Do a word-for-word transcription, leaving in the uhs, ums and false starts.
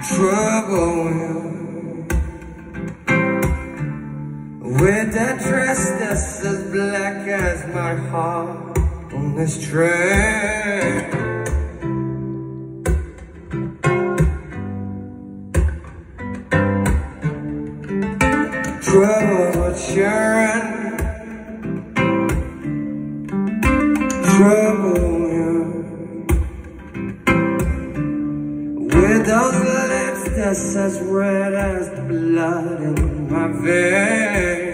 trouble with that dress that's as black as my heart on this train. Trouble sharing, trouble with those lips that's as red as the blood in my veins.